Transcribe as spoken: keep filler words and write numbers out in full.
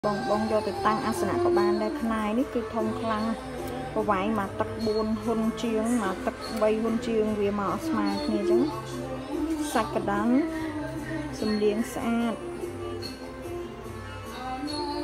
បងបងយកទៅតាំងអាសនៈក៏បានដែរខ្នាយនេះគឺធំខ្លាំងប្រវាយមកទឹកបួនហ៊ុនជាងមកទឹកបីហ៊ុនជាងវាមកស្មើគ្នាអញ្ចឹងសាច់កណ្ដាំសំលៀងស្អាត